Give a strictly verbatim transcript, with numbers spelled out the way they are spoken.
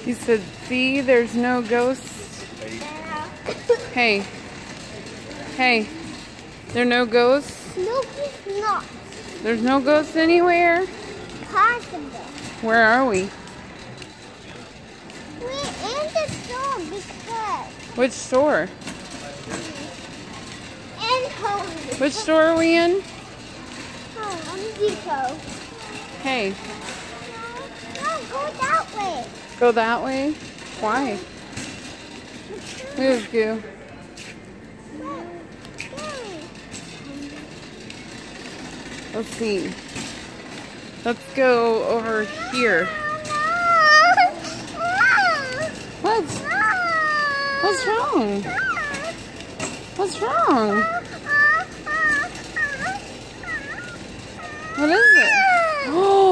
You said, see, there's no ghosts. Hey. Hey. There are no ghosts? No, it's not. There's no ghosts anywhere? Possible. Where are we? We're in the store because. Which store? In Home. Which store are we in? Home Depot. Hey. No, no, go that way. Go that way? Why? Move, Goo. Let's see. Let's go over here. What? What's wrong? What's wrong? What is it? Oh!